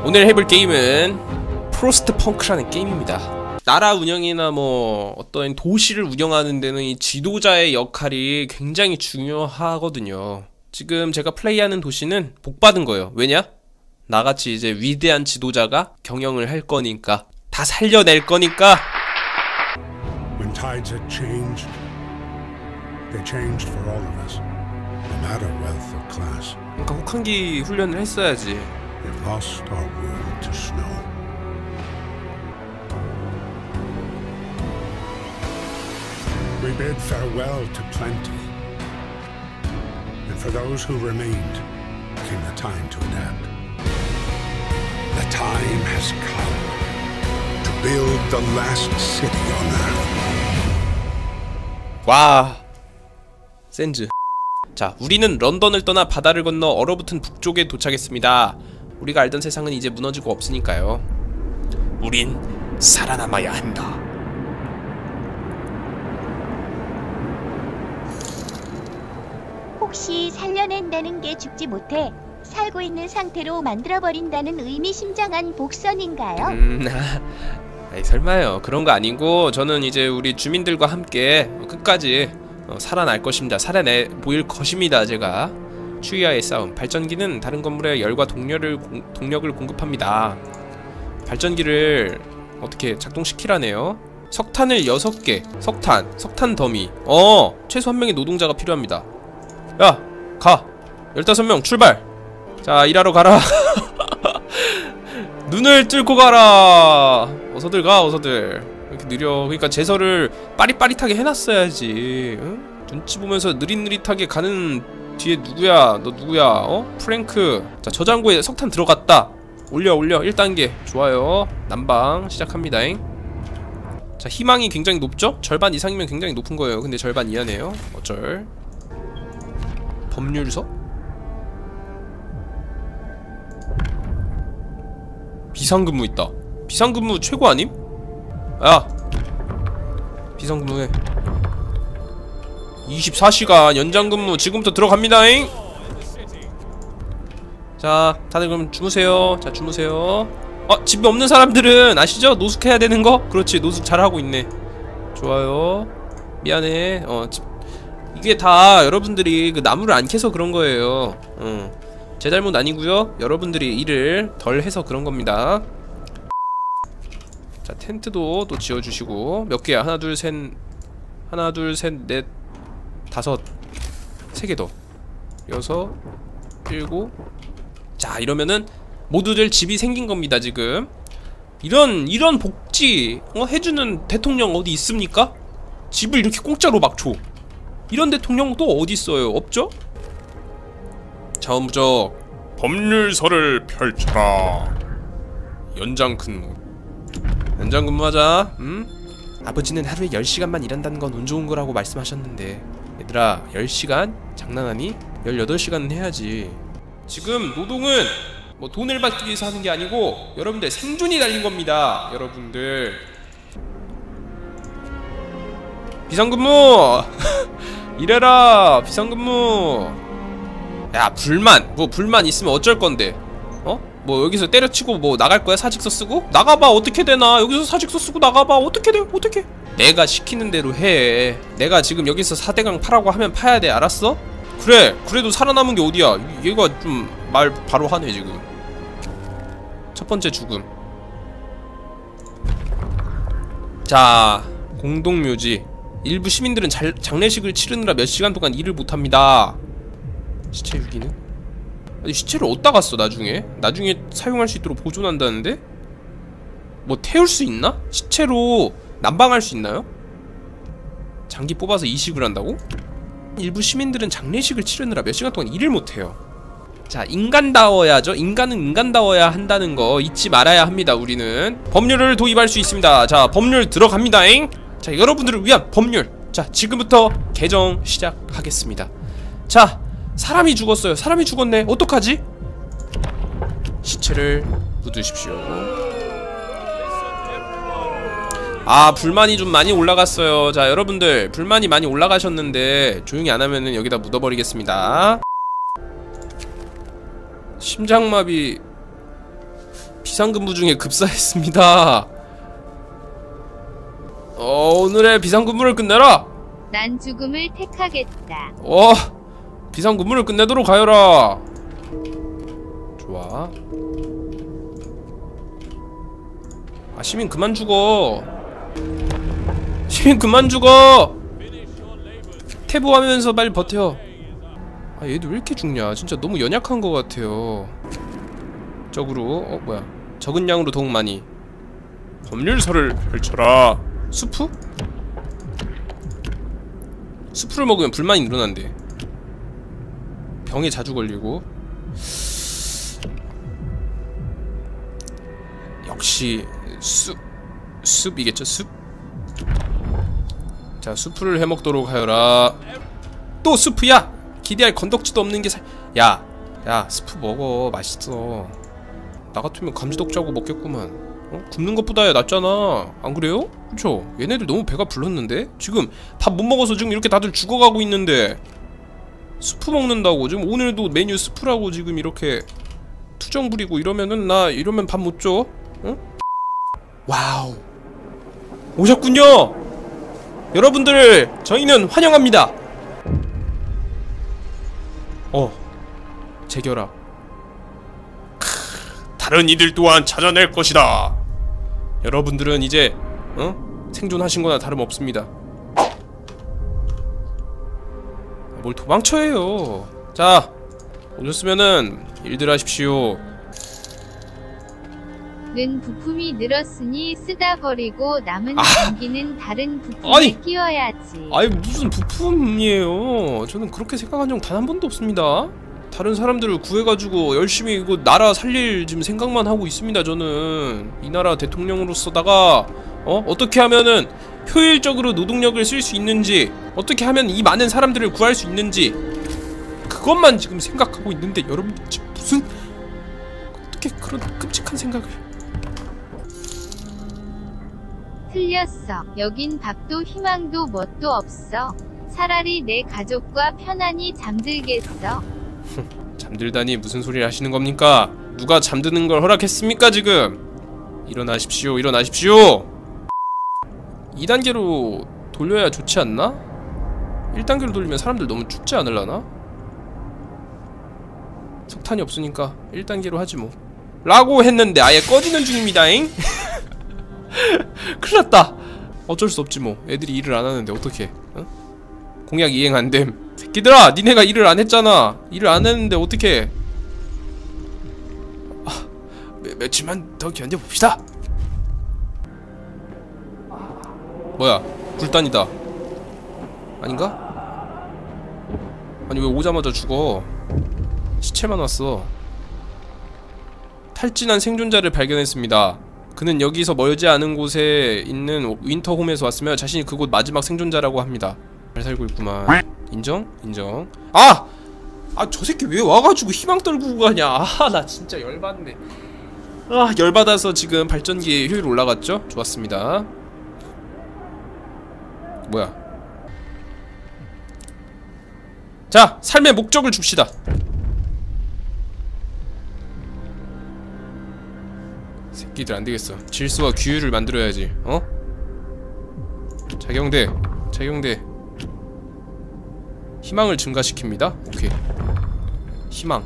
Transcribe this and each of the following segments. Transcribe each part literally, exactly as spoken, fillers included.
오늘 해볼 게임은 프로스트펑크라는 게임입니다. 나라 운영이나 뭐 어떤 도시를 운영하는 데는 이 지도자의 역할이 굉장히 중요하거든요. 지금 제가 플레이하는 도시는 복받은 거예요. 왜냐? 나같이 이제 위대한 지도자가 경영을 할 거니까, 다 살려낼 거니까. When tides had changed, they changed for all of us, no matter wealth or class. 그러니까 혹한기 훈련을 했어야지. We've lost our world to snow. We bid farewell to plenty, and for those who remained came the time to adapt. The time has come to build the last city on Earth. 와, 센즈. 자, 우리는 런던을 떠나 바다를 건너 얼어붙은 북쪽에 도착했습니다. 우리가 알던 세상은 이제 무너지고 없으니까요. 우린 살아남아야 한다. 혹시 살려낸다는 게 죽지 못해 살고 있는 상태로 만들어버린다는 의미심장한 복선인가요? 음, 아이, 설마요. 그런 거 아니고, 저는 이제 우리 주민들과 함께 끝까지 어, 살아날 것입니다. 살아내 보일 것입니다. 제가 추위와의 싸움. 발전기는 다른 건물에 열과 동력을, 공, 동력을 공급합니다. 발전기를 어떻게 작동시키라네요. 석탄을 여섯 개. 석탄. 석탄 더미. 어, 최소 한 명의 노동자가 필요합니다. 야, 가. 열다섯 명 출발. 자, 일하러 가라. 눈을 뚫고 가라. 어서들 가, 어서들. 이렇게 느려. 그러니까 제설을 빠릿빠릿하게 해놨어야지. 응? 눈치 보면서 느릿느릿하게 가는 뒤에 누구야? 너 누구야? 어? 프랭크. 자, 저장고에 석탄 들어갔다. 올려 올려. 일 단계. 좋아요. 난방 시작합니다잉. 자, 희망이 굉장히 높죠? 절반 이상이면 굉장히 높은 거예요. 근데 절반 이하네요. 어쩔. 법률서? 비상근무 있다. 비상근무 최고 아님? 야, 비상근무해. 이십사 시간 연장근무 지금부터 들어갑니다잉. 자, 다들 그럼 주무세요. 자, 주무세요. 어, 집에 없는 사람들은 아시죠? 노숙해야 되는 거? 그렇지, 노숙 잘하고 있네. 좋아요. 미안해. 어, 집 이게 다 여러분들이 그 나무를 안 캐서 그런 거예요. 어. 제 잘못 아니고요. 여러분들이 일을 덜 해서 그런 겁니다. 자, 텐트도 또 지어주시고. 몇 개야? 하나 둘 셋 하나 둘 셋 넷 다섯 세 개 더. 여섯 일곱. 자, 이러면은 모두들 집이 생긴 겁니다. 지금 이런 이런 복지 어? 해주는 대통령 어디 있습니까? 집을 이렇게 공짜로 막 줘. 이런 대통령 또 어디 있어요? 없죠? 자원부족. 법률서를 펼쳐라. 연장근무. 연장근무하자. 음? 아버지는 하루에 열 시간만 일한다는 건 운 좋은 거라고 말씀하셨는데, 얘들아, 열 시간? 장난하니? 열여덟 시간은 해야지. 지금 노동은 뭐 돈을 받기 위해서 하는 게 아니고 여러분들 생존이 달린 겁니다. 여러분들 비상근무! 일해라! 비상근무! 야, 불만! 뭐 불만 있으면 어쩔 건데? 어? 뭐 여기서 때려치고 뭐 나갈 거야? 사직서 쓰고? 나가봐! 어떻게 되나? 여기서 사직서 쓰고 나가봐! 어떻게 돼? 어떻게? 내가 시키는 대로 해. 내가 지금 여기서 사대강 파라고 하면 파야 돼. 알았어? 그래! 그래도 살아남은 게 어디야? 얘가 좀 말 바로 하네 지금. 첫 번째 죽음. 자, 공동묘지. 일부 시민들은 잘, 장례식을 치르느라 몇 시간 동안 일을 못합니다. 시체 유기는? 아니, 시체를 어디다 갔어 나중에? 나중에 사용할 수 있도록 보존한다는데? 뭐 태울 수 있나? 시체로 난방할 수 있나요? 장기 뽑아서 이식을 한다고? 일부 시민들은 장례식을 치르느라 몇 시간 동안 일을 못해요. 자, 인간다워야죠. 인간은 인간다워야 한다는 거 잊지 말아야 합니다. 우리는 법률을 도입할 수 있습니다. 자, 법률 들어갑니다잉. 자, 여러분들을 위한 법률. 자, 지금부터 개정 시작하겠습니다. 자, 사람이 죽었어요. 사람이 죽었네. 어떡하지? 시체를 묻으십시오. 아, 불만이 좀 많이 올라갔어요. 자, 여러분들 불만이 많이 올라가셨는데 조용히 안 하면은 여기다 묻어버리겠습니다. 심장마비 비상근무 중에 급사했습니다. 어, 오늘의 비상근무를 끝내라. 난 죽음을 택하겠다. 어, 비상근무를 끝내도록 하여라. 좋아. 아, 시민 그만 죽어. 시민 그만 죽어. 태보하면서 빨리 버텨. 아, 얘도 왜 이렇게 죽냐. 진짜 너무 연약한 것 같아요. 적으로, 어 뭐야, 적은 양으로 더욱 많이. 법률서를 펼쳐라. 수프? 수프를 먹으면 불만이 늘어난대. 병에 자주 걸리고. 역시 숲 숲이겠죠. 숲. 자, 수프를 해먹도록 하여라. 또 수프야. 기대할 건덕지도 없는 게 사... 야, 야, 스프 먹어. 맛있어. 나 같으면 감지덕자고 먹겠구만. 어? 굶는 것보다야 낫잖아. 안 그래요? 그쵸? 얘네들 너무 배가 불렀는데? 지금 밥 못 먹어서 지금 이렇게 다들 죽어가고 있는데 스프 먹는다고 지금 오늘도 메뉴 스프라고 지금 이렇게 투정 부리고 이러면은 나 이러면 밥 못 줘? 응? 와우, 오셨군요. 여러분들을 저희는 환영합니다. 어, 재결합. 다른 이들 또한 찾아낼 것이다. 여러분들은 이제 어? 생존하신 거나 다름없습니다. 뭘 도망쳐요. 자, 오셨으면은 일들 하십시오. 는 부품이 늘었으니 쓰다 버리고 남은 아! 장기는 다른 부품을 아니! 끼워야지. 아니, 무슨 부품이에요. 저는 그렇게 생각한 적 단 한 번도 없습니다. 다른 사람들을 구해가지고 열심히 이거 나라 살릴 지금 생각만 하고 있습니다. 저는 이 나라 대통령으로서다가 어? 어떻게 하면은 효율적으로 노동력을 쓸 수 있는지, 어떻게 하면 이 많은 사람들을 구할 수 있는지, 그것만 지금 생각하고 있는데 여러분들 지금 무슨 어떻게 그런 끔찍한 생각을. 틀렸어. 여긴 밥도 희망도 뭣도 없어. 차라리 내 가족과 편안히 잠들겠어. 잠들다니 무슨 소리를 하시는 겁니까? 누가 잠드는 걸 허락했습니까 지금? 일어나십시오, 일어나십시오. 이 단계로 돌려야 좋지 않나? 일 단계로 돌리면 사람들 너무 춥지 않을라나? 석탄이 없으니까 일 단계로 하지 뭐 라고 했는데 아예 꺼지는 중입니다잉? 큰일났다. 어쩔 수 없지 뭐. 애들이 일을 안 하는데 어떡해. 어? 공약 이행 안됨. 새끼들아, 니네가 일을 안 했잖아. 일을 안 했는데 어떡해. 아, 며, 며칠만 더 견뎌봅시다. 뭐야, 굴단이다. 아닌가? 아니 왜 오자마자 죽어. 시체만 왔어. 탈진한 생존자를 발견했습니다. 그는 여기서 멀지 않은 곳에 있는 윈터홈에서 왔으며 자신이 그곳 마지막 생존자라고 합니다. 잘 살고 있구만. 인정? 인정. 아! 아, 저 새끼 왜 와가지고 희망 떨구고 가냐. 아, 나 진짜 열받네. 아, 열받아서 지금 발전기 효율 올라갔죠? 좋았습니다. 뭐야. 자, 삶의 목적을 줍시다. 새끼들 안되겠어. 질서와 규율을 만들어야지. 어? 자경대, 자경대. 희망을 증가시킵니다. 오케이. 희망.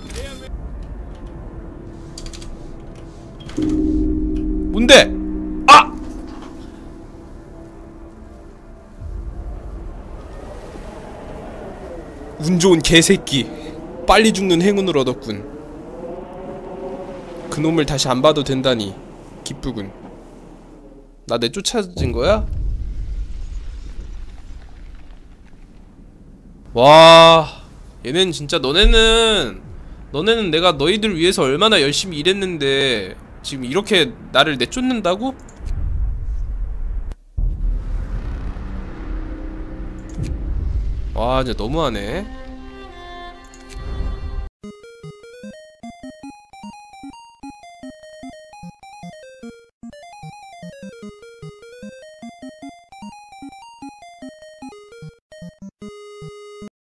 뭔데? 아! 운 좋은 개새끼. 빨리 죽는 행운을 얻었군. 그놈을 다시 안 봐도 된다니 기쁘군. 나 내쫓아진 거야? 와, 얘는 진짜 너네는 너네는 내가 너희들 위해서 얼마나 열심히 일했는데 지금 이렇게 나를 내쫓는다고? 와, 진짜 너무하네.